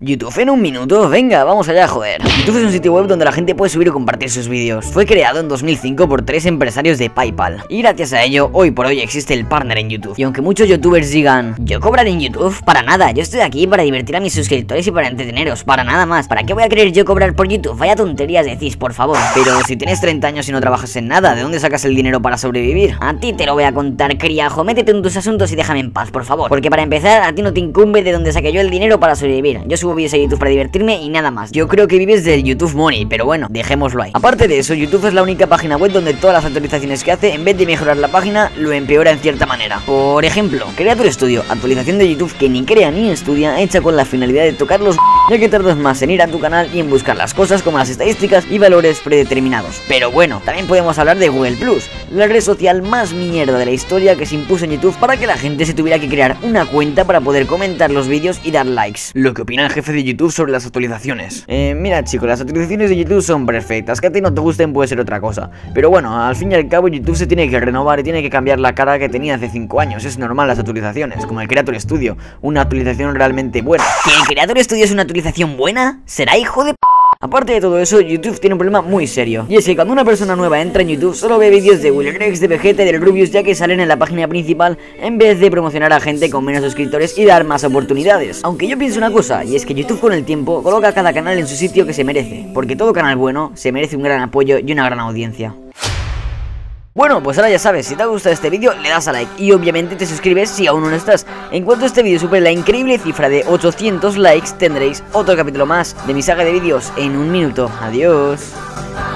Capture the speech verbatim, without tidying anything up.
YouTube en un minuto, venga, vamos allá, joder. YouTube es un sitio web donde la gente puede subir y compartir sus vídeos. Fue creado en dos mil cinco por tres empresarios de PayPal. Y gracias a ello, hoy por hoy existe el partner en YouTube. Y aunque muchos youtubers digan, yo cobraré en YouTube, para nada, yo estoy aquí para divertir a mis suscriptores y para entreteneros, para nada más. ¿Para qué voy a querer yo cobrar por YouTube? Vaya tonterías decís, por favor. Pero si tienes treinta años y no trabajas en nada, ¿de dónde sacas el dinero para sobrevivir? A ti te lo voy a contar, criajo, métete en tus asuntos y déjame en paz, por favor. Porque para empezar, a ti no te incumbe de dónde saque yo el dinero para sobrevivir. Yo subo vídeos a YouTube para divertirme y nada más. Yo creo que vives del YouTube Money, pero bueno, dejémoslo ahí. Aparte de eso, YouTube es la única página web donde todas las actualizaciones que hace, en vez de mejorar la página, lo empeora en cierta manera. Por ejemplo, Creator Studio, actualización de YouTube que ni crea ni estudia, hecha con la finalidad de tocar los ya que tardas más en ir a tu canal y en buscar las cosas como las estadísticas y valores predeterminados. Pero bueno, también podemos hablar de Google Plus, la red social más mierda de la historia que se impuso en YouTube para que la gente se tuviera que crear una cuenta para poder comentar los vídeos y dar likes. Lo que opina el jefe de YouTube sobre las actualizaciones. Eh, mira chicos, las actualizaciones de YouTube son perfectas, que a ti no te gusten puede ser otra cosa. Pero bueno, al fin y al cabo YouTube se tiene que renovar y tiene que cambiar la cara que tenía hace cinco años. Es normal las actualizaciones, como el Creator Studio, una actualización realmente buena. ¿Que el Creator Studio es una actualización buena? ¿Será hijo de p...? Aparte de todo eso, YouTube tiene un problema muy serio. Y es que cuando una persona nueva entra en YouTube, solo ve vídeos de Will Grex, de Vegeta y del Rubius, ya que salen en la página principal, en vez de promocionar a gente con menos suscriptores y dar más oportunidades. Aunque yo pienso una cosa, y es que YouTube con el tiempo coloca a cada canal en su sitio que se merece, porque todo canal bueno se merece un gran apoyo y una gran audiencia. Bueno, pues ahora ya sabes, si te ha gustado este vídeo, le das a like y obviamente te suscribes si aún no lo estás. En cuanto este vídeo supere la increíble cifra de ochocientos likes, tendréis otro capítulo más de mi saga de vídeos en un minuto. Adiós.